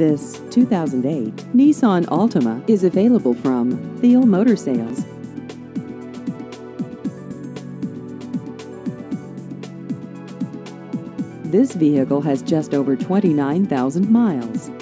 This 2008 Nissan Altima is available from Thiel Motor Sales. This vehicle has just over 29,000 miles.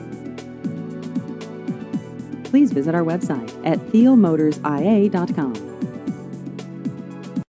Please visit our website at thielmotorsia.com.